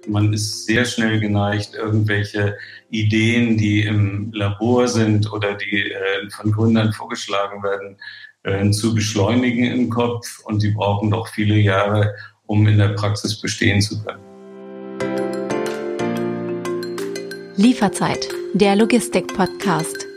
Man ist sehr schnell geneigt, irgendwelche Ideen, die im Labor sind oder die von Gründern vorgeschlagen werden, zu beschleunigen im Kopf. Und die brauchen doch viele Jahre, um in der Praxis bestehen zu können. Lieferzeit, der Logistik-Podcast.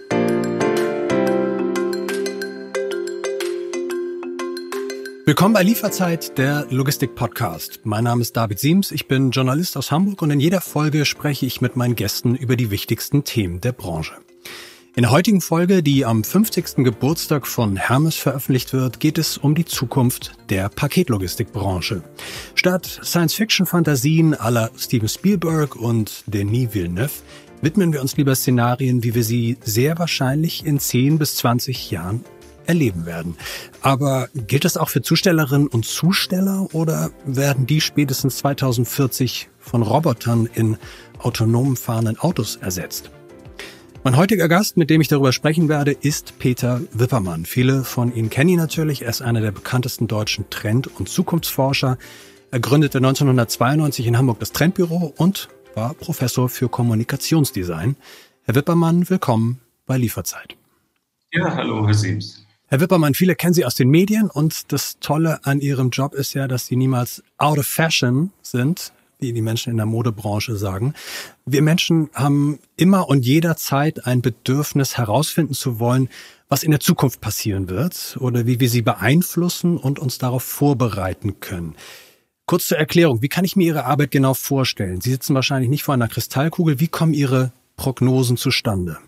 Willkommen bei Lieferzeit, der Logistik-Podcast. Mein Name ist David Siems, ich bin Journalist aus Hamburg und in jeder Folge spreche ich mit meinen Gästen über die wichtigsten Themen der Branche. In der heutigen Folge, die am 50. Geburtstag von Hermes veröffentlicht wird, geht es um die Zukunft der Paketlogistikbranche. Statt Science-Fiction-Fantasien à la Steven Spielberg und Denis Villeneuve widmen wir uns lieber Szenarien, wie wir sie sehr wahrscheinlich in 10 bis 20 Jahren erleben werden. Aber gilt das auch für Zustellerinnen und Zusteller oder werden die spätestens 2040 von Robotern in autonom fahrenden Autos ersetzt? Mein heutiger Gast, mit dem ich darüber sprechen werde, ist Peter Wippermann. Viele von Ihnen kennen ihn natürlich. Er ist einer der bekanntesten deutschen Trend- und Zukunftsforscher. Er gründete 1992 in Hamburg das Trendbüro und war Professor für Kommunikationsdesign. Herr Wippermann, willkommen bei Lieferzeit. Ja, hallo, Herr Siems. Herr Wippermann, viele kennen Sie aus den Medien und das Tolle an Ihrem Job ist ja, dass Sie niemals out of fashion sind, wie die Menschen in der Modebranche sagen. Wir Menschen haben immer und jederzeit ein Bedürfnis herausfinden zu wollen, was in der Zukunft passieren wird oder wie wir sie beeinflussen und uns darauf vorbereiten können. Kurz zur Erklärung, wie kann ich mir Ihre Arbeit genau vorstellen? Sie sitzen wahrscheinlich nicht vor einer Kristallkugel. Wie kommen Ihre Prognosen zustande?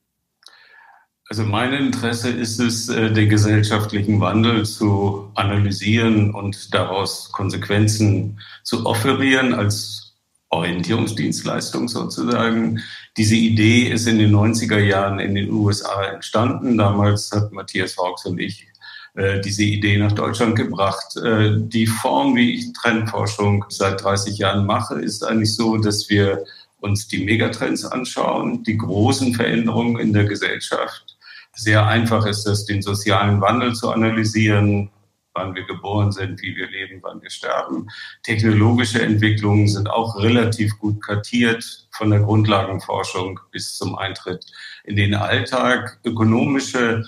Also mein Interesse ist es, den gesellschaftlichen Wandel zu analysieren und daraus Konsequenzen zu offerieren als Orientierungsdienstleistung sozusagen. Diese Idee ist in den 90er Jahren in den USA entstanden. Damals hat Matthias Hawks und ich diese Idee nach Deutschland gebracht. Die Form, wie ich Trendforschung seit 30 Jahren mache, ist eigentlich so, dass wir uns die Megatrends anschauen, die großen Veränderungen in der Gesellschaft. Sehr einfach ist es, den sozialen Wandel zu analysieren, wann wir geboren sind, wie wir leben, wann wir sterben. Technologische Entwicklungen sind auch relativ gut kartiert, von der Grundlagenforschung bis zum Eintritt in den Alltag. Ökonomische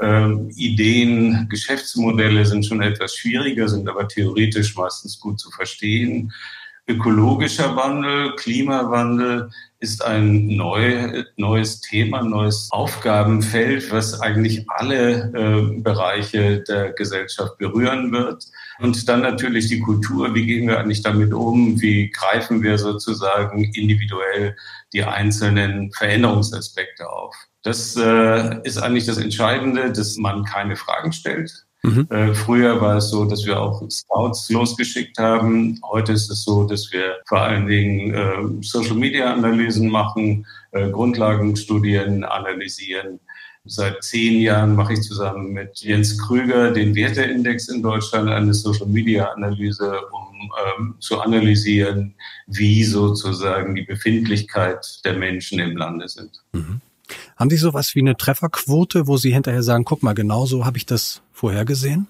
Ideen, Geschäftsmodelle sind schon etwas schwieriger, sind aber theoretisch meistens gut zu verstehen. Ökologischer Wandel, Klimawandel ist ein neues Thema, neues Aufgabenfeld, was eigentlich alle Bereiche der Gesellschaft berühren wird. Und dann natürlich die Kultur. Wie gehen wir eigentlich damit um? Wie greifen wir sozusagen individuell die einzelnen Veränderungsaspekte auf? Das ist eigentlich das Entscheidende, dass man keine Fragen stellt. Früher war es so, dass wir auch Scouts losgeschickt haben. Heute ist es so, dass wir vor allen Dingen Social-Media-Analysen machen, Grundlagenstudien analysieren. Seit 10 Jahren mache ich zusammen mit Jens Krüger den Werteindex in Deutschland, eine Social-Media-Analyse, um zu analysieren, wie sozusagen die Befindlichkeit der Menschen im Lande sind. Mhm. Haben Sie sowas wie eine Trefferquote, wo Sie hinterher sagen, guck mal, genau so habe ich das vorhergesehen?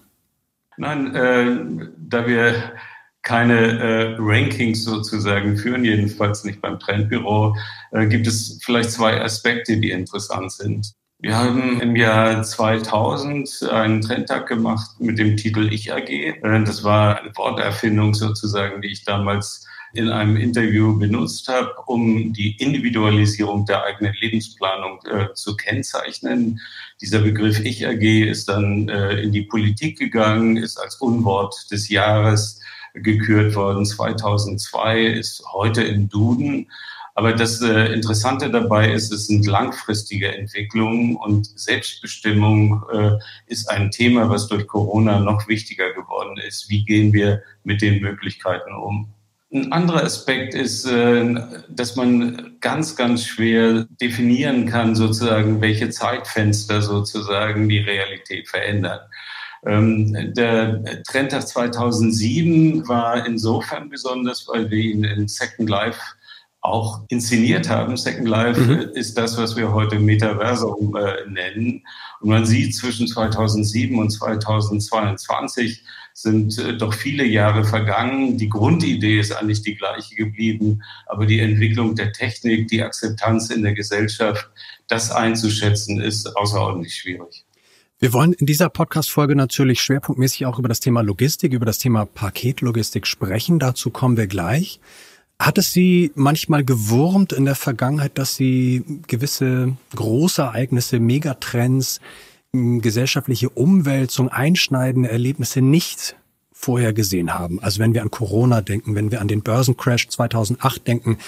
Nein, da wir keine Rankings sozusagen führen, jedenfalls nicht beim Trendbüro, gibt es vielleicht 2 Aspekte, die interessant sind. Wir haben im Jahr 2000 einen Trendtag gemacht mit dem Titel Ich AG. Das war eine Worterfindung sozusagen, die ich damals in einem Interview benutzt habe, um die Individualisierung der eigenen Lebensplanung zu kennzeichnen. Dieser Begriff Ich AG ist dann in die Politik gegangen, ist als Unwort des Jahres gekürt worden. 2002 ist heute im Duden. Aber das Interessante dabei ist, es sind langfristige Entwicklungen und Selbstbestimmung ist ein Thema, was durch Corona noch wichtiger geworden ist. Wie gehen wir mit den Möglichkeiten um? Ein anderer Aspekt ist, dass man ganz, ganz schwer definieren kann, sozusagen, welche Zeitfenster sozusagen die Realität verändern. Der Trendtag 2007 war insofern besonders, weil wir ihn in Second Life auch inszeniert haben. Second Life ist das, was wir heute Metaversum nennen. Und man sieht, zwischen 2007 und 2022 sind doch viele Jahre vergangen. Die Grundidee ist eigentlich die gleiche geblieben, aber die Entwicklung der Technik, die Akzeptanz in der Gesellschaft, das einzuschätzen, ist außerordentlich schwierig. Wir wollen in dieser Podcast-Folge natürlich schwerpunktmäßig auch über das Thema Logistik, über das Thema Paketlogistik sprechen. Dazu kommen wir gleich. Hat es Sie manchmal gewurmt in der Vergangenheit, dass Sie gewisse Großereignisse, Megatrends, gesellschaftliche Umwälzung, einschneidende Erlebnisse nicht vorher gesehen haben? Also wenn wir an Corona denken, wenn wir an den Börsencrash 2008 denken,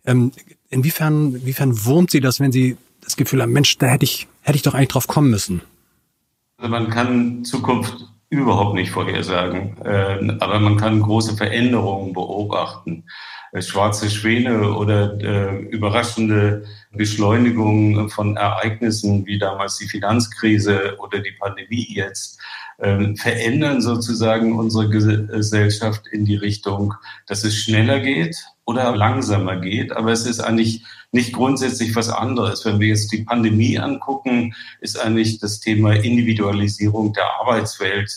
inwiefern wurmt Sie das, wenn Sie das Gefühl haben, Mensch, da hätte ich doch eigentlich drauf kommen müssen? Also man kann Zukunft überhaupt nicht vorhersagen, aber man kann große Veränderungen beobachten. Schwarze Schwäne oder überraschende Beschleunigung von Ereignissen wie damals die Finanzkrise oder die Pandemie jetzt verändern sozusagen unsere Gesellschaft in die Richtung, dass es schneller geht oder langsamer geht. Aber es ist eigentlich nicht grundsätzlich was anderes. Wenn wir jetzt die Pandemie angucken, ist eigentlich das Thema Individualisierung der Arbeitswelt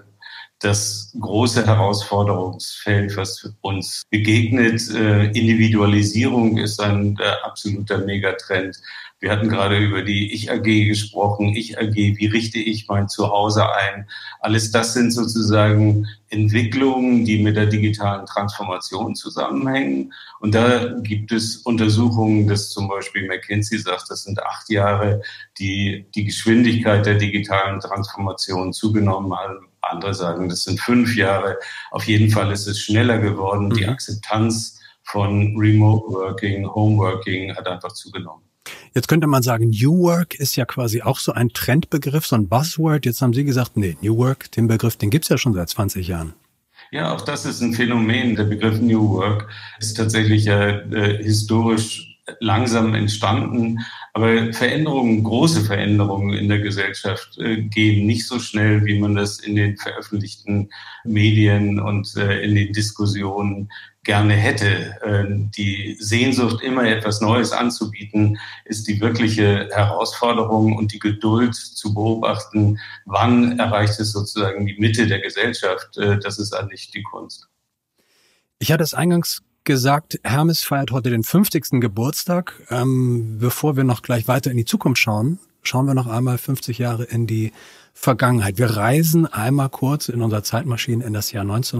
das große Herausforderungsfeld, was uns begegnet. Individualisierung ist ein absoluter Megatrend. Wir hatten gerade über die Ich-AG gesprochen. Ich-AG, wie richte ich mein Zuhause ein? Alles das sind sozusagen Entwicklungen, die mit der digitalen Transformation zusammenhängen. Und da gibt es Untersuchungen, dass zum Beispiel McKinsey sagt, das sind 8 Jahre, die Geschwindigkeit der digitalen Transformation zugenommen haben. Andere sagen, das sind 5 Jahre. Auf jeden Fall ist es schneller geworden. Die Akzeptanz von Remote Working, Home Working hat einfach zugenommen. Jetzt könnte man sagen, New Work ist ja quasi auch so ein Trendbegriff, so ein Buzzword. Jetzt haben Sie gesagt, nee, New Work, den Begriff, den gibt's ja schon seit 20 Jahren. Ja, auch das ist ein Phänomen. Der Begriff New Work ist tatsächlich historisch langsam entstanden. Aber Veränderungen, große Veränderungen in der Gesellschaft gehen nicht so schnell, wie man das in den veröffentlichten Medien und in den Diskussionen gerne hätte. Die Sehnsucht, immer etwas Neues anzubieten, ist die wirkliche Herausforderung und die Geduld zu beobachten, wann erreicht es sozusagen die Mitte der Gesellschaft. Das ist eigentlich die Kunst. Ich hatte es eingangs gesagt, Hermes feiert heute den 50. Geburtstag. Bevor wir noch gleich weiter in die Zukunft schauen wir noch einmal 50 Jahre in die Vergangenheit. Wir reisen einmal kurz in unserer Zeitmaschine in das Jahr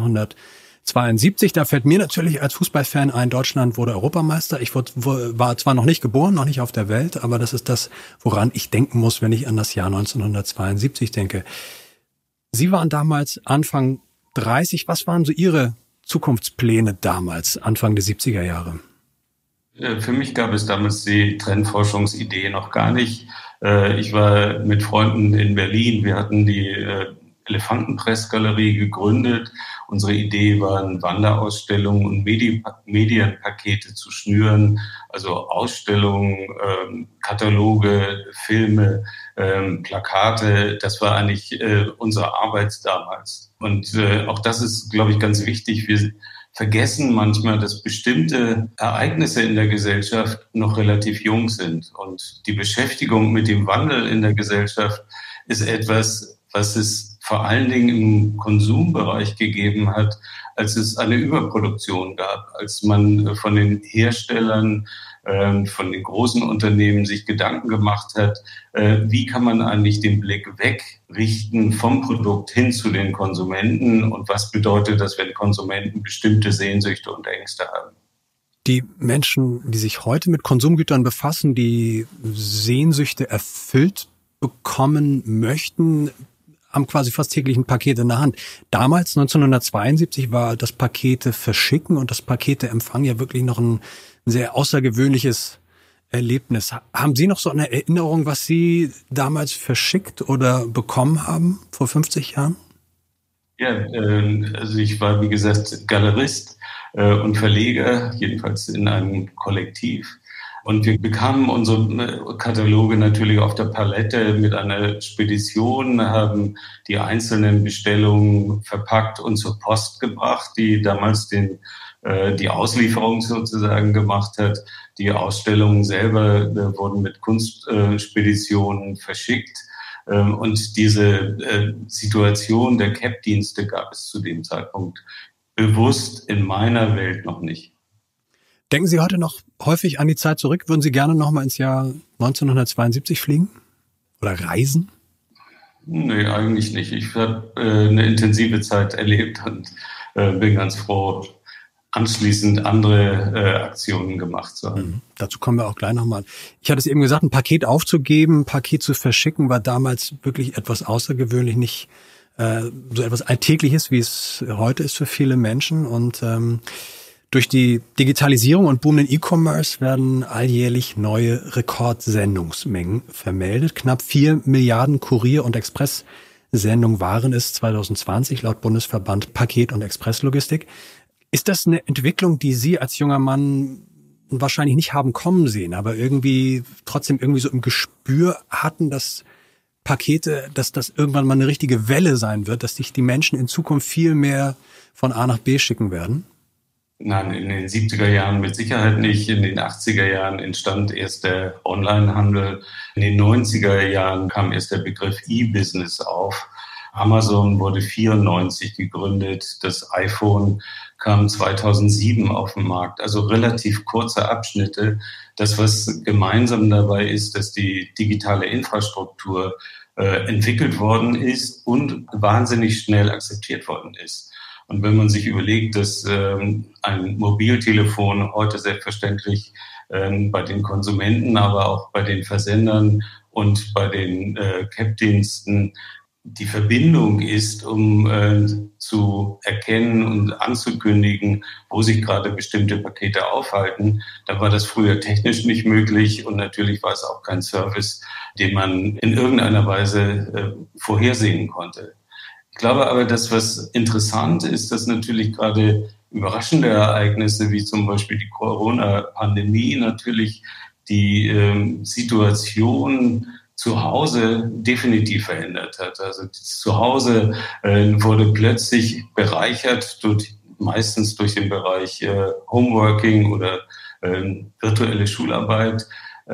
1972. Da fällt mir natürlich als Fußballfan ein, Deutschland wurde Europameister. Ich war zwar noch nicht geboren, noch nicht auf der Welt, aber das ist das, woran ich denken muss, wenn ich an das Jahr 1972 denke. Sie waren damals Anfang 30. Was waren so Ihre Zukunftspläne damals, Anfang der 70er Jahre? Für mich gab es damals die Trendforschungsidee noch gar nicht. Ich war mit Freunden in Berlin. Wir hatten die Elefantenpressgalerie gegründet. Unsere Idee war, Wanderausstellungen und Medienpakete zu schnüren, also Ausstellungen, Kataloge, Filme, Plakate. Das war eigentlich unsere Arbeit damals. Und auch das ist, glaube ich, ganz wichtig. Wir vergessen manchmal, dass bestimmte Ereignisse in der Gesellschaft noch relativ jung sind. Und die Beschäftigung mit dem Wandel in der Gesellschaft ist etwas, was es vor allen Dingen im Konsumbereich gegeben hat, als es eine Überproduktion gab, als man von den Herstellern, von den großen Unternehmen sich Gedanken gemacht hat, wie kann man eigentlich den Blick wegrichten vom Produkt hin zu den Konsumenten und was bedeutet das, wenn Konsumenten bestimmte Sehnsüchte und Ängste haben. Die Menschen, die sich heute mit Konsumgütern befassen, die Sehnsüchte erfüllt bekommen möchten, haben quasi fast täglich ein Paket in der Hand. Damals, 1972, war das Pakete verschicken und das Pakete empfangen ja wirklich noch ein sehr außergewöhnliches Erlebnis. Haben Sie noch so eine Erinnerung, was Sie damals verschickt oder bekommen haben vor 50 Jahren? Ja, also ich war, wie gesagt, Galerist und Verleger, jedenfalls in einem Kollektiv. Und wir bekamen unsere Kataloge natürlich auf der Palette mit einer Spedition, haben die einzelnen Bestellungen verpackt und zur Post gebracht, die damals die Auslieferung sozusagen gemacht hat. Die Ausstellungen selber wurden mit Kunstspeditionen verschickt. Und diese Situation der CAP-Dienste gab es zu dem Zeitpunkt bewusst in meiner Welt noch nicht. Denken Sie heute noch häufig an die Zeit zurück? Würden Sie gerne noch mal ins Jahr 1972 fliegen oder reisen? Nee, eigentlich nicht. Ich habe eine intensive Zeit erlebt und bin ganz froh, anschließend andere Aktionen gemacht zu haben. Dazu kommen wir auch gleich nochmal. Ich hatte es eben gesagt, ein Paket aufzugeben, ein Paket zu verschicken, war damals wirklich etwas außergewöhnlich, nicht so etwas Alltägliches, wie es heute ist für viele Menschen. Und durch die Digitalisierung und boomenden E-Commerce werden alljährlich neue Rekordsendungsmengen vermeldet. Knapp 4 Milliarden Kurier- und Expresssendungen waren es 2020 laut Bundesverband Paket- und Expresslogistik. Ist das eine Entwicklung, die Sie als junger Mann wahrscheinlich nicht haben kommen sehen, aber irgendwie trotzdem irgendwie so im Gespür hatten, dass Pakete, dass das irgendwann mal eine richtige Welle sein wird, dass sich die Menschen in Zukunft viel mehr von A nach B schicken werden? Nein, in den 70er Jahren mit Sicherheit nicht. In den 80er Jahren entstand erst der Onlinehandel. In den 90er Jahren kam erst der Begriff E-Business auf. Amazon wurde 1994 gegründet. Das iPhone kam 2007 auf den Markt. Also relativ kurze Abschnitte. Das, was gemeinsam dabei ist, dass die digitale Infrastruktur entwickelt worden ist und wahnsinnig schnell akzeptiert worden ist. Und wenn man sich überlegt, dass ein Mobiltelefon heute selbstverständlich bei den Konsumenten, aber auch bei den Versendern und bei den CAP-Diensten die Verbindung ist, um zu erkennen und anzukündigen, wo sich gerade bestimmte Pakete aufhalten, da war das früher technisch nicht möglich und natürlich war es auch kein Service, den man in irgendeiner Weise vorhersehen konnte. Ich glaube aber, das, was interessant ist, dass natürlich gerade überraschende Ereignisse wie zum Beispiel die Corona-Pandemie natürlich die Situation zu Hause definitiv verändert hat. Also das Zuhause wurde plötzlich bereichert, meistens durch den Bereich Homeworking oder virtuelle Schularbeit.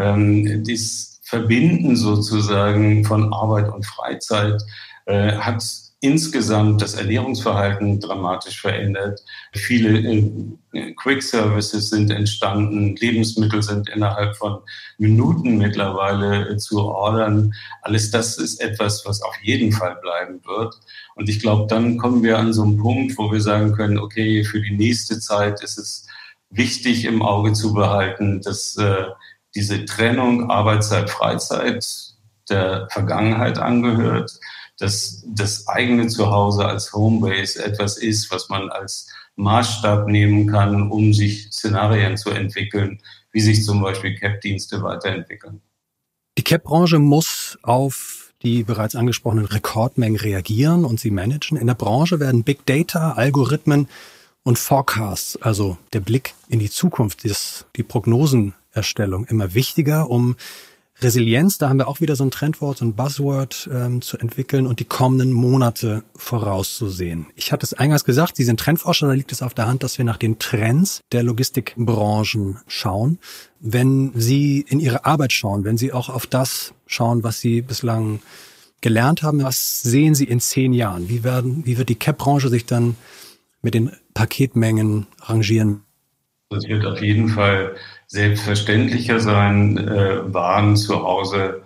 Das Verbinden sozusagen von Arbeit und Freizeit hat insgesamt das Ernährungsverhalten dramatisch verändert. Viele Quick-Services sind entstanden, Lebensmittel sind innerhalb von Minuten mittlerweile zu ordern. Alles das ist etwas, was auf jeden Fall bleiben wird. Und ich glaube, dann kommen wir an so einen Punkt, wo wir sagen können, okay, für die nächste Zeit ist es wichtig im Auge zu behalten, dass diese Trennung Arbeitszeit, Freizeit der Vergangenheit angehört, dass das eigene Zuhause als Homebase etwas ist, was man als Maßstab nehmen kann, um sich Szenarien zu entwickeln, wie sich zum Beispiel CAP-Dienste weiterentwickeln. Die CAP-Branche muss auf die bereits angesprochenen Rekordmengen reagieren und sie managen. In der Branche werden Big Data, Algorithmen und Forecasts, also der Blick in die Zukunft, die Prognosenerstellung immer wichtiger, um Resilienz, da haben wir auch wieder so ein Trendwort, so ein Buzzword zu entwickeln und die kommenden Monate vorauszusehen. Ich hatte es eingangs gesagt, Sie sind Trendforscher, da liegt es auf der Hand, dass wir nach den Trends der Logistikbranchen schauen. Wenn Sie in Ihre Arbeit schauen, wenn Sie auch auf das schauen, was Sie bislang gelernt haben, was sehen Sie in 10 Jahren? Wie wird die CAP-Branche sich dann mit den Paketmengen rangieren? Es wird auf jeden Fall selbstverständlicher sein, Waren zu Hause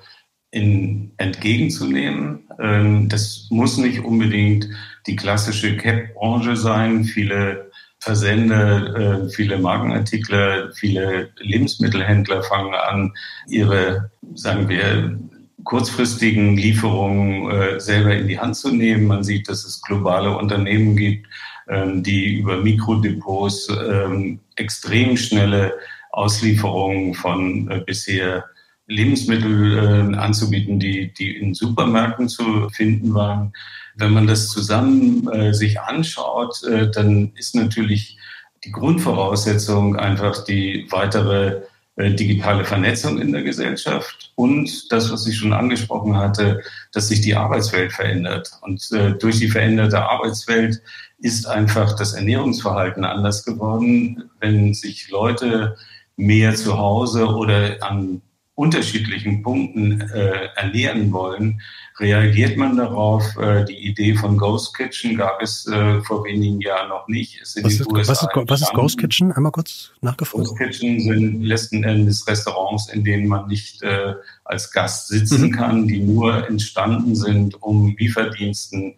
entgegenzunehmen. Das muss nicht unbedingt die klassische CAP-Branche sein. Viele Versender, viele Markenartikler, viele Lebensmittelhändler fangen an, ihre, sagen wir, kurzfristigen Lieferungen selber in die Hand zu nehmen. Man sieht, dass es globale Unternehmen gibt, die über Mikrodepots extrem schnelle Auslieferungen von bisher Lebensmitteln anzubieten, die in Supermärkten zu finden waren. Wenn man das zusammen sich anschaut, dann ist natürlich die Grundvoraussetzung einfach die weitere digitale Vernetzung in der Gesellschaft und das, was ich schon angesprochen hatte, dass sich die Arbeitswelt verändert. Und durch die veränderte Arbeitswelt ist einfach das Ernährungsverhalten anders geworden. Wenn sich Leute mehr zu Hause oder an unterschiedlichen Punkten ernähren wollen, reagiert man darauf. Die Idee von Ghost Kitchen gab es vor wenigen Jahren noch nicht. Was ist Ghost Kitchen? Einmal kurz nachgefragt. Ghost Kitchen sind letzten Endes Restaurants, in denen man nicht als Gast sitzen kann, die nur entstanden sind, um Lieferdiensten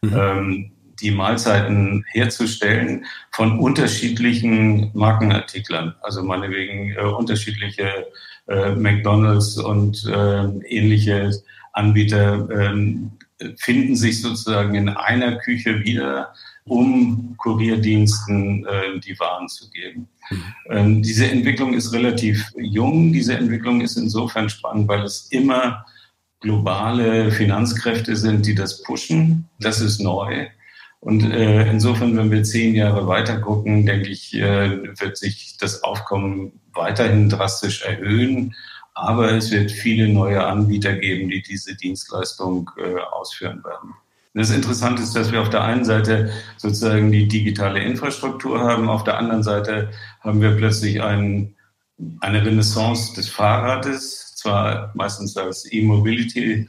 die Mahlzeiten herzustellen von unterschiedlichen Markenartiklern. Also meinetwegen unterschiedliche McDonald's und ähnliche Anbieter finden sich sozusagen in einer Küche wieder, um Kurierdiensten die Waren zu geben. Diese Entwicklung ist relativ jung. Diese Entwicklung ist insofern spannend, weil es immer globale Finanzkräfte sind, die das pushen. Das ist neu. Und insofern, wenn wir 10 Jahre weiter gucken, denke ich, wird sich das Aufkommen weiterhin drastisch erhöhen. Aber es wird viele neue Anbieter geben, die diese Dienstleistung ausführen werden. Das Interessante ist, dass wir auf der einen Seite sozusagen die digitale Infrastruktur haben, auf der anderen Seite haben wir plötzlich eine Renaissance des Fahrrades, zwar meistens als E-Mobility,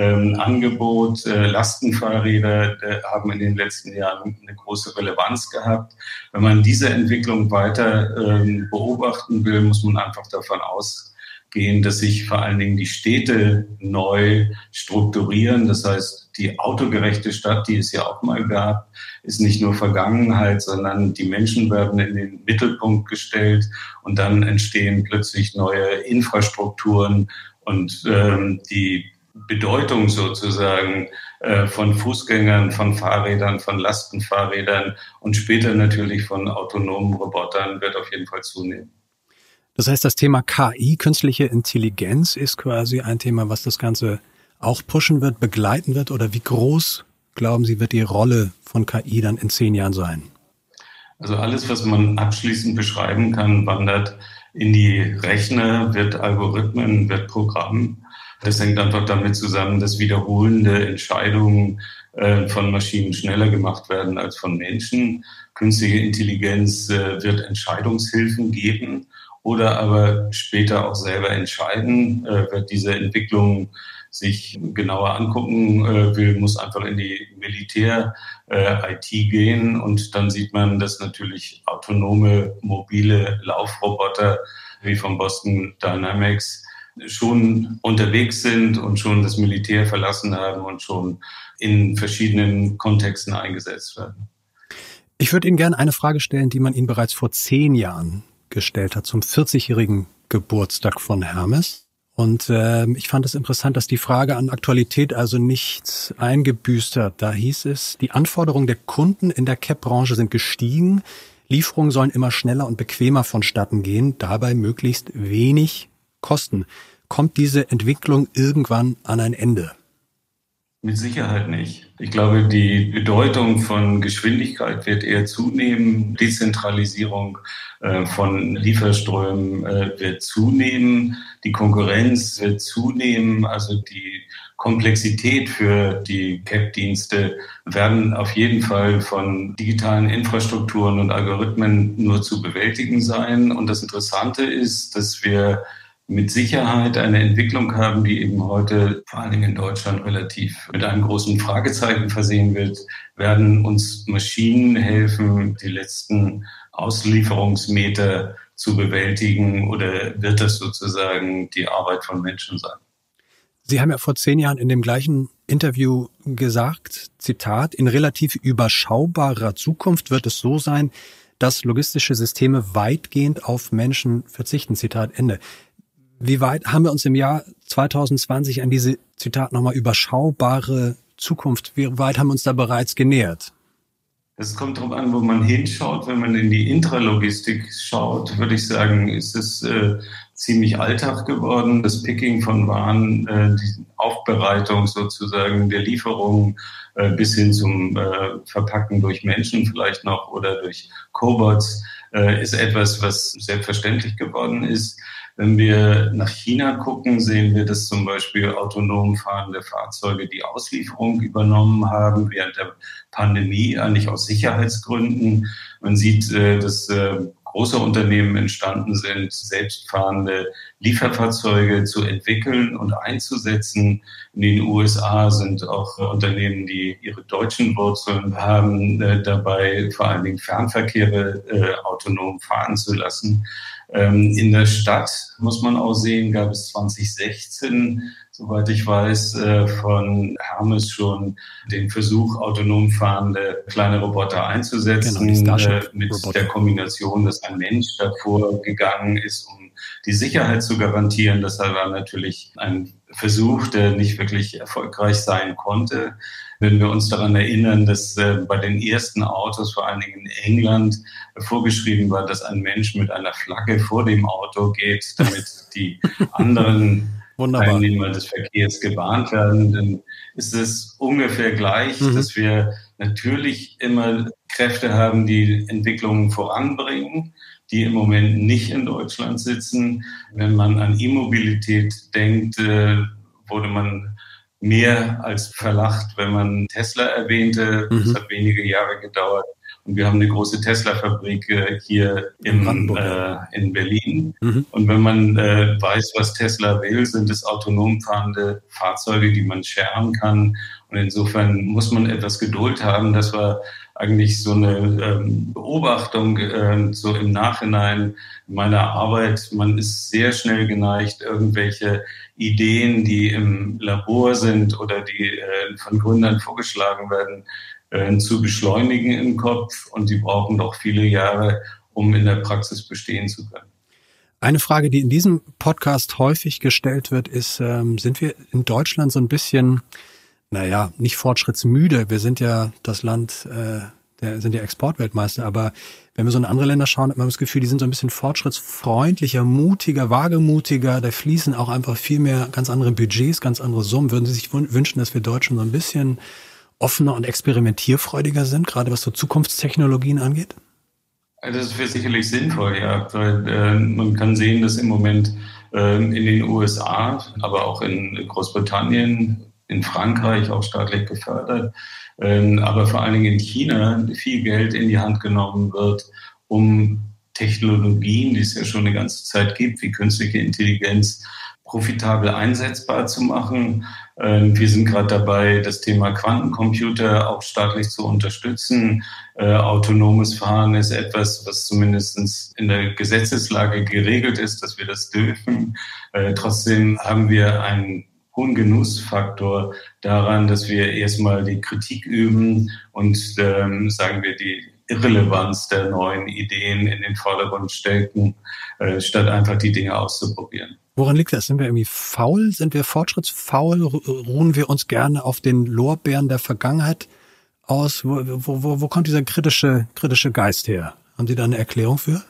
Angebot, Lastenfahrräder haben in den letzten Jahren eine große Relevanz gehabt. Wenn man diese Entwicklung weiter beobachten will, muss man einfach davon ausgehen, dass sich vor allen Dingen die Städte neu strukturieren. Das heißt, die autogerechte Stadt, die es ja auch mal gab, ist nicht nur Vergangenheit, sondern die Menschen werden in den Mittelpunkt gestellt und dann entstehen plötzlich neue Infrastrukturen und die Bedeutung sozusagen von Fußgängern, von Fahrrädern, von Lastenfahrrädern und später natürlich von autonomen Robotern wird auf jeden Fall zunehmen. Das heißt, das Thema KI, künstliche Intelligenz, ist quasi ein Thema, was das Ganze auch pushen wird, begleiten wird? Oder wie groß, glauben Sie, wird die Rolle von KI dann in 10 Jahren sein? Also alles, was man abschließend beschreiben kann, wandert in die Rechner, wird Algorithmen, wird Programm. Das hängt einfach damit zusammen, dass wiederholende Entscheidungen von Maschinen schneller gemacht werden als von Menschen. Künstliche Intelligenz wird Entscheidungshilfen geben oder aber später auch selber entscheiden. Wer diese Entwicklung sich genauer angucken will, muss einfach in die Militär-IT gehen und dann sieht man, dass natürlich autonome, mobile Laufroboter wie von Boston Dynamics schon unterwegs sind und schon das Militär verlassen haben und schon in verschiedenen Kontexten eingesetzt werden. Ich würde Ihnen gerne eine Frage stellen, die man Ihnen bereits vor 10 Jahren gestellt hat, zum 40-jährigen Geburtstag von Hermes. Und ich fand es interessant, dass die Frage an Aktualität also nicht eingebüßt hat. Da hieß es, die Anforderungen der Kunden in der CAP-Branche sind gestiegen. Lieferungen sollen immer schneller und bequemer vonstatten gehen, dabei möglichst wenig kosten. Kommt diese Entwicklung irgendwann an ein Ende? Mit Sicherheit nicht. Ich glaube, die Bedeutung von Geschwindigkeit wird eher zunehmen. Dezentralisierung von Lieferströmen wird zunehmen. Die Konkurrenz wird zunehmen. Also die Komplexität für die CAP-Dienste werden auf jeden Fall von digitalen Infrastrukturen und Algorithmen nur zu bewältigen sein. Und das Interessante ist, dass wir mit Sicherheit eine Entwicklung haben, die eben heute vor allen Dingen in Deutschland relativ mit einem großen Fragezeichen versehen wird. Werden uns Maschinen helfen, die letzten Auslieferungsmeter zu bewältigen oder wird das sozusagen die Arbeit von Menschen sein? Sie haben ja vor 10 Jahren in dem gleichen Interview gesagt, Zitat, in relativ überschaubarer Zukunft wird es so sein, dass logistische Systeme weitgehend auf Menschen verzichten, Zitat Ende. Wie weit haben wir uns im Jahr 2020 an diese, Zitat nochmal, überschaubare Zukunft, wie weit haben wir uns da bereits genähert? Es kommt darauf an, wo man hinschaut. Wenn man in die Intralogistik schaut, würde ich sagen, ist es ziemlich Alltag geworden. Das Picking von Waren, die Aufbereitung sozusagen der Lieferung bis hin zum Verpacken durch Menschen vielleicht noch oder durch Cobots ist etwas, was selbstverständlich geworden ist. Wenn wir nach China gucken, sehen wir, dass zum Beispiel autonom fahrende Fahrzeuge die Auslieferung übernommen haben während der Pandemie, eigentlich aus Sicherheitsgründen. Man sieht, dass große Unternehmen entstanden sind, selbstfahrende Lieferfahrzeuge zu entwickeln und einzusetzen. In den USA sind auch Unternehmen, die ihre deutschen Wurzeln haben, dabei vor allen Dingen Fernverkehre autonom fahren zu lassen. In der Stadt, muss man auch sehen, gab es 2016, soweit ich weiß, von Hermes schon den Versuch, autonom fahrende kleine Roboter einzusetzen, mit der Kombination, dass ein Mensch davor gegangen ist, um die Sicherheit zu garantieren. Das war natürlich ein Versuch, der nicht wirklich erfolgreich sein konnte. Wenn wir uns daran erinnern, dass bei den ersten Autos, vor allen Dingen in England, vorgeschrieben war, dass ein Mensch mit einer Flagge vor dem Auto geht, damit die anderen Teilnehmer des Verkehrs gewarnt werden, dann ist es ungefähr gleich, dass wir natürlich immer Kräfte haben, die Entwicklungen voranbringen, die im Moment nicht in Deutschland sitzen. Wenn man an E-Mobilität denkt, wurde man mehr als verlacht, wenn man Tesla erwähnte. Das hat wenige Jahre gedauert. Und wir haben eine große Tesla-Fabrik hier in Berlin. Und wenn man weiß, was Tesla will, sind es autonom fahrende Fahrzeuge, die man sharen kann. Und insofern muss man etwas Geduld haben. Das war eigentlich so eine Beobachtung so im Nachhinein meiner Arbeit. Man ist sehr schnell geneigt, irgendwelche Ideen, die im Labor sind oder die von Gründern vorgeschlagen werden, zu beschleunigen im Kopf, und die brauchen doch viele Jahre, um in der Praxis bestehen zu können. Eine Frage, die in diesem Podcast häufig gestellt wird, ist, sind wir in Deutschland so ein bisschen, nicht fortschrittsmüde? Wir sind ja das Land, sind ja Exportweltmeister, aber wenn wir so in andere Länder schauen, hat man das Gefühl, die sind so ein bisschen fortschrittsfreundlicher, mutiger, wagemutiger, da fließen auch einfach viel mehr ganz andere Budgets, ganz andere Summen. Würden Sie sich wünschen, dass wir Deutschen so ein bisschen offener und experimentierfreudiger sind, gerade was so Zukunftstechnologien angeht? Das wäre sicherlich sinnvoll, ja. Weil, man kann sehen, dass im Moment in den USA, aber auch in Großbritannien, in Frankreich auch staatlich gefördert, aber vor allen Dingen in China viel Geld in die Hand genommen wird, um Technologien, die es ja schon eine ganze Zeit gibt, wie künstliche Intelligenz, profitabel einsetzbar zu machen. Wir sind gerade dabei, das Thema Quantencomputer auch staatlich zu unterstützen. Autonomes Fahren ist etwas, was zumindest in der Gesetzeslage geregelt ist, dass wir das dürfen. Trotzdem haben wir einen hohen Genussfaktor daran, dass wir erstmal die Kritik üben und, sagen wir, die Irrelevanz der neuen Ideen in den Vordergrund stecken, statt einfach die Dinge auszuprobieren. Woran liegt das? Sind wir irgendwie faul? Sind wir fortschrittsfaul? Ruhen wir uns gerne auf den Lorbeeren der Vergangenheit aus? Wo kommt dieser kritische Geist her? Haben Sie da eine Erklärung für?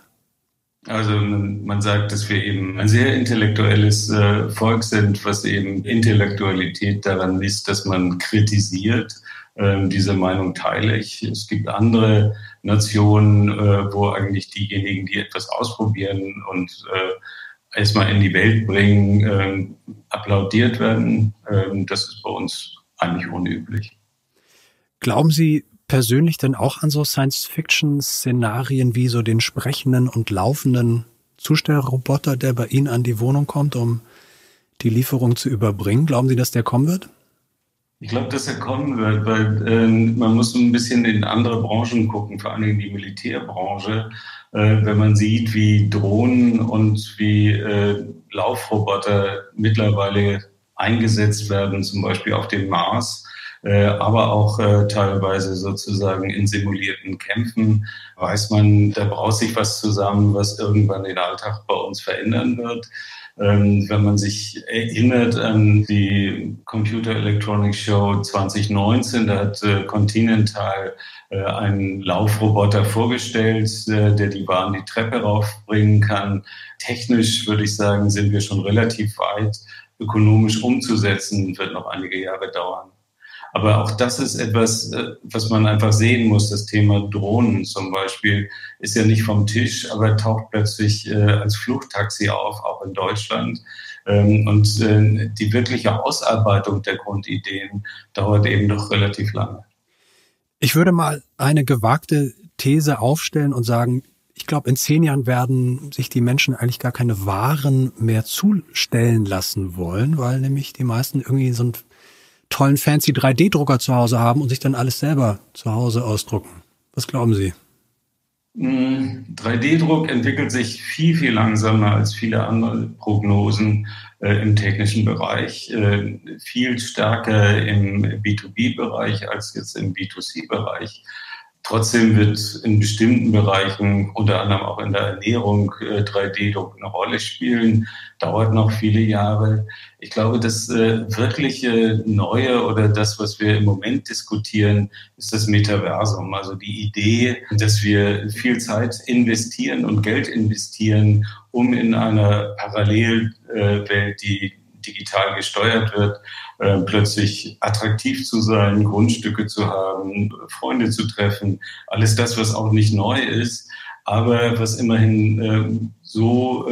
Also man sagt, dass wir eben ein sehr intellektuelles Volk sind, was eben Intellektualität daran misst, dass man kritisiert. Diese Meinung teile ich. Es gibt andere Nationen, wo eigentlich diejenigen, die etwas ausprobieren und erstmal in die Welt bringen, applaudiert werden. Das ist bei uns eigentlich unüblich. Glauben Sie persönlich denn auch an so Science-Fiction-Szenarien wie so den sprechenden und laufenden Zustellroboter, der bei Ihnen an die Wohnung kommt, um die Lieferung zu überbringen? Glauben Sie, dass der kommen wird? Ich glaube, dass er kommen wird, weil man muss so ein bisschen in andere Branchen gucken, vor allem in die Militärbranche. Wenn man sieht, wie Drohnen und wie Laufroboter mittlerweile eingesetzt werden, zum Beispiel auf dem Mars, aber auch teilweise sozusagen in simulierten Kämpfen, weiß man, da braut sich was zusammen, was irgendwann den Alltag bei uns verändern wird. Wenn man sich erinnert an die Computer Electronics Show 2019, da hat Continental einen Laufroboter vorgestellt, der die Waren die Treppe raufbringen kann. Technisch würde ich sagen, sind wir schon relativ weit. Ökonomisch umzusetzen, wird noch einige Jahre dauern. Aber auch das ist etwas, was man einfach sehen muss. Das Thema Drohnen zum Beispiel ist ja nicht vom Tisch, aber taucht plötzlich als Flugtaxi auf, auch in Deutschland. Und die wirkliche Ausarbeitung der Grundideen dauert eben doch relativ lange. Ich würde mal eine gewagte These aufstellen und sagen, ich glaube, in 10 Jahren werden sich die Menschen eigentlich gar keine Waren mehr zustellen lassen wollen, weil nämlich die meisten irgendwie so einen tollen fancy 3D-Drucker zu Hause haben und sich dann alles selber zu Hause ausdrucken. Was glauben Sie? 3D-Druck entwickelt sich viel, viel langsamer als viele andere Prognosen im technischen Bereich, viel stärker im B2B-Bereich als jetzt im B2C-Bereich. Trotzdem wird in bestimmten Bereichen, unter anderem auch in der Ernährung, 3D-Druck eine Rolle spielen. Dauert noch viele Jahre. Ich glaube, das wirkliche Neue oder das, was wir im Moment diskutieren, ist das Metaversum. Also die Idee, dass wir viel Zeit investieren und Geld investieren, um in einer Parallelwelt, die digital gesteuert wird, plötzlich attraktiv zu sein, Grundstücke zu haben, Freunde zu treffen. Alles das, was auch nicht neu ist, aber was immerhin so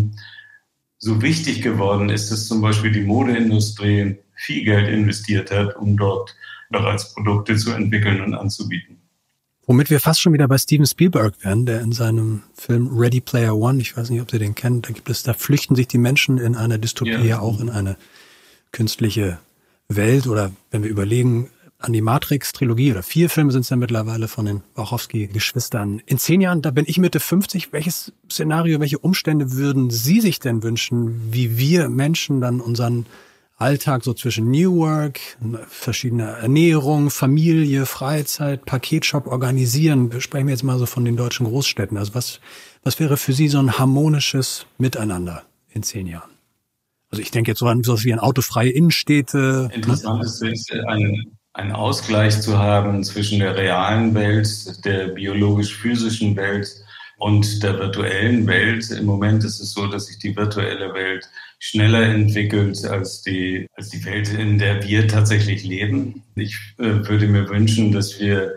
wichtig geworden ist, dass zum Beispiel die Modeindustrie viel Geld investiert hat, um dort bereits Produkte zu entwickeln und anzubieten. Womit wir fast schon wieder bei Steven Spielberg wären, der in seinem Film Ready Player One, ich weiß nicht, ob Sie den kennen, da flüchten sich die Menschen in einer Dystopie auch in eine künstliche Welt. Oder wenn wir überlegen an die Matrix-Trilogie, oder 4 Filme sind es ja mittlerweile von den Wachowski-Geschwistern. In 10 Jahren, da bin ich Mitte 50. Welches Szenario, welche Umstände würden Sie sich denn wünschen, wie wir Menschen dann unseren Alltag so zwischen New Work, verschiedener Ernährung, Familie, Freizeit, Paketshop organisieren? Sprechen wir jetzt mal so von den deutschen Großstädten. Also was wäre für Sie so ein harmonisches Miteinander in 10 Jahren? Also ich denke jetzt so an sowas wie an autofreie Innenstädte. Interessant ist einen Ausgleich zu haben zwischen der realen Welt, der biologisch-physischen Welt und der virtuellen Welt. Im Moment ist es so, dass sich die virtuelle Welt schneller entwickelt als die Welt, in der wir tatsächlich leben. Ich würde mir wünschen, dass wir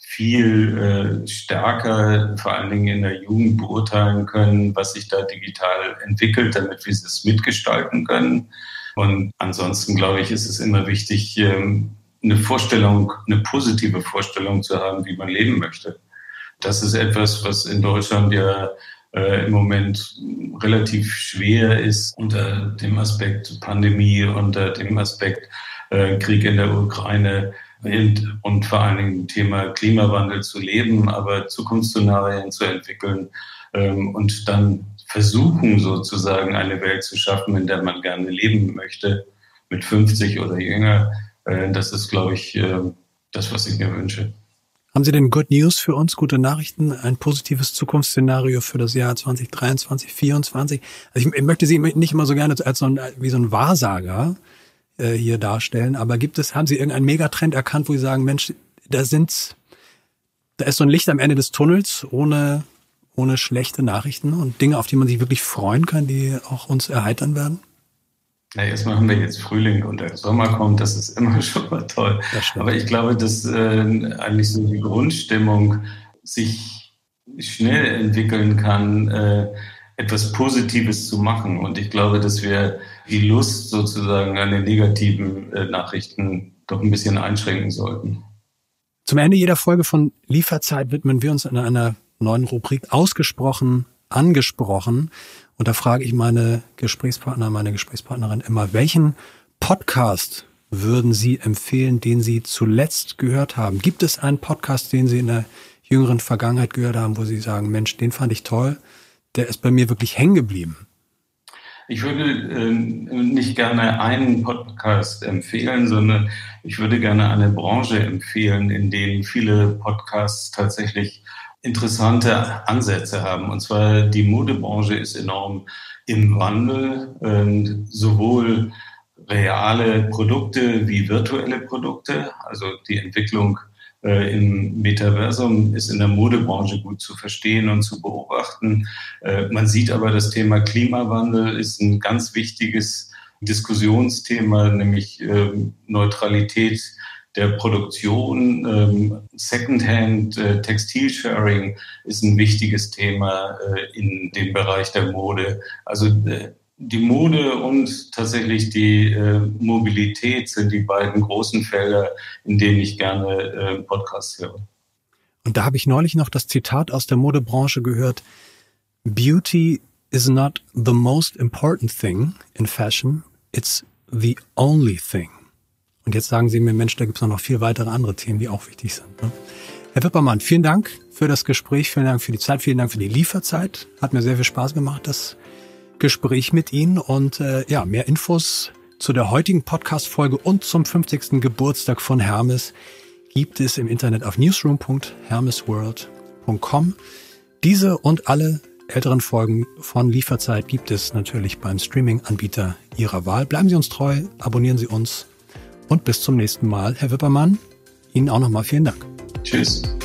viel stärker, vor allen Dingen in der Jugend, beurteilen können, was sich da digital entwickelt, damit wir es mitgestalten können. Und ansonsten, glaube ich, ist es immer wichtig, eine positive Vorstellung zu haben, wie man leben möchte. Das ist etwas, was in Deutschland ja im Moment relativ schwer ist unter dem Aspekt Pandemie, unter dem Aspekt Krieg in der Ukraine und vor allen Dingen Thema Klimawandel zu leben, aber Zukunftsszenarien zu entwickeln und dann versuchen sozusagen eine Welt zu schaffen, in der man gerne leben möchte, mit 50 oder jünger. Das ist, glaube ich, das, was ich mir wünsche. Haben Sie denn Good News für uns, gute Nachrichten, ein positives Zukunftsszenario für das Jahr 2023, 2024? Also ich möchte Sie nicht immer so gerne als wie so ein Wahrsager hier darstellen, aber haben Sie irgendeinen Megatrend erkannt, wo Sie sagen, Mensch, da ist so ein Licht am Ende des Tunnels ohne schlechte Nachrichten und Dinge, auf die man sich wirklich freuen kann, die auch uns erheitern werden? Na, erstmal haben wir jetzt Frühling und der Sommer kommt, das ist immer schon mal toll. Aber ich glaube, dass eigentlich so die Grundstimmung sich schnell entwickeln kann, etwas Positives zu machen. Und ich glaube, dass wir die Lust sozusagen an den negativen Nachrichten doch ein bisschen einschränken sollten. Zum Ende jeder Folge von Lieferzeit widmen wir uns in einer neuen Rubrik ausgesprochen, angesprochen. Und da frage ich meine Gesprächspartnerin immer, welchen Podcast würden Sie empfehlen, den Sie zuletzt gehört haben? Gibt es einen Podcast, den Sie in der jüngeren Vergangenheit gehört haben, wo Sie sagen, Mensch, den fand ich toll, der ist bei mir wirklich hängen geblieben? Ich würde nicht gerne einen Podcast empfehlen, sondern ich würde gerne eine Branche empfehlen, in denen viele Podcasts tatsächlich interessante Ansätze haben. Und zwar die Modebranche ist enorm im Wandel, sowohl reale Produkte wie virtuelle Produkte. Also die Entwicklung im Metaversum ist in der Modebranche gut zu verstehen und zu beobachten. Man sieht aber, das Thema Klimawandel ist ein ganz wichtiges Diskussionsthema, nämlich Neutralität der Produktion, Secondhand, Textilsharing ist ein wichtiges Thema in dem Bereich der Mode. Also die Mode und tatsächlich die Mobilität sind die beiden großen Felder, in denen ich gerne Podcasts höre. Und da habe ich neulich noch das Zitat aus der Modebranche gehört: Beauty is not the most important thing in fashion, it's the only thing. Und jetzt sagen Sie mir, Mensch, da gibt es noch viel weitere andere Themen, die auch wichtig sind. Ne? Herr Wippermann, vielen Dank für das Gespräch, vielen Dank für die Zeit, vielen Dank für die Lieferzeit. Hat mir sehr viel Spaß gemacht, das Gespräch mit Ihnen. Und mehr Infos zu der heutigen Podcast-Folge und zum 50. Geburtstag von Hermes gibt es im Internet auf newsroom.hermesworld.com. Diese und alle älteren Folgen von Lieferzeit gibt es natürlich beim Streaming-Anbieter Ihrer Wahl. Bleiben Sie uns treu, abonnieren Sie uns und bis zum nächsten Mal. Herr Wippermann, Ihnen auch nochmal vielen Dank. Tschüss.